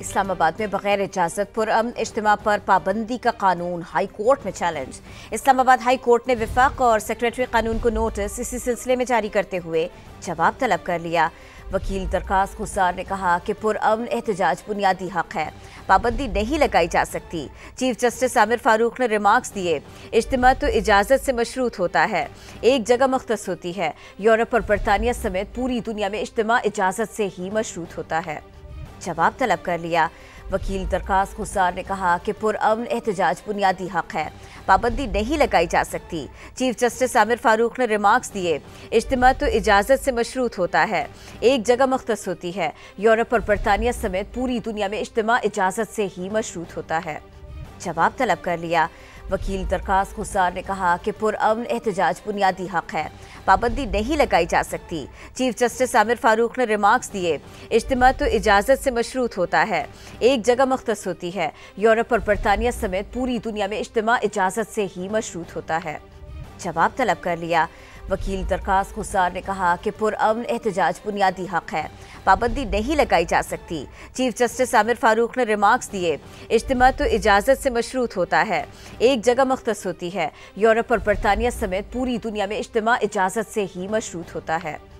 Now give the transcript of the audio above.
इस्लामाबाद में बगैर इजाजत पुरअमन इज्तिमा पर पाबंदी का कानून हाई कोर्ट में चैलेंज। इस्लामाबाद हाई कोर्ट ने विफाक और सेक्रेटरी कानून को नोटिस इसी सिलसिले में जारी करते हुए जवाब तलब कर लिया। वकील दरखास्त खुसार ने कहा कि पुरअमन एहतजाज बुनियादी हक है, पाबंदी नहीं लगाई जा सकती। चीफ जस्टिस आमिर फारूक ने रिमार्क्स दिए, इज्तिमा तो इजाज़त से मशरूत होता है, एक जगह मुख्तस होती है। यूरोप और बरतानिया समेत पूरी दुनिया में इज्तिमा इजाज़त से ही मशरूत होता है। जवाब तलब कर लिया। वकील दरखास्त खुसार ने कहा कि पुरअमन एहतजाज बुनियादी हक है, पाबंदी नहीं लगाई जा सकती। चीफ जस्टिस आमिर फारूक ने रिमार्क्स दिए, इज्तिमा तो इजाज़त से मशरूत होता है, एक जगह मुख्तस होती है। यूरोप और बरतानिया समेत पूरी दुनिया में इज्तिमा इजाज़त से ही मशरूत होता है। जवाब तलब कर लिया। वकील दरखास्त खुसार ने कहा कि पुरअमन एहतजाज बुनियादी हक है, पाबंदी नहीं लगाई जा सकती। चीफ जस्टिस आमिर फारूक ने रिमार्क्स दिए, इज्तिमा तो इजाज़त से मशरूत होता है, एक जगह मुख्तस होती है। यूरोप और बरतानिया समेत पूरी दुनिया में इज्तिमा इजाज़त से ही मशरूत होता है। जवाब तलब कर लिया। वकील दरखास्त खुसार ने कहा कि पुरअमन एहतजाज बुनियादी हक है, पाबंदी नहीं लगाई जा सकती। चीफ जस्टिस आमिर फारूक ने रिमार्क्स दिए, इज्तिमा तो इजाज़त से मशरूत होता है, एक जगह मुख्तस होती है। यूरोप और बरतानिया समेत पूरी दुनिया में इज्तिमा इजाज़त से ही मशरूत होता है।